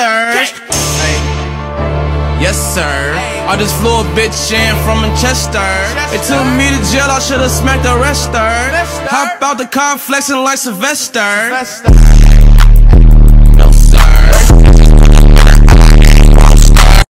investors. Hey. Yes, sir. I just flew a bitch in from Manchester. They took me to jail, I should've smacked the rest her. Hop out the car flexing like Sylvester.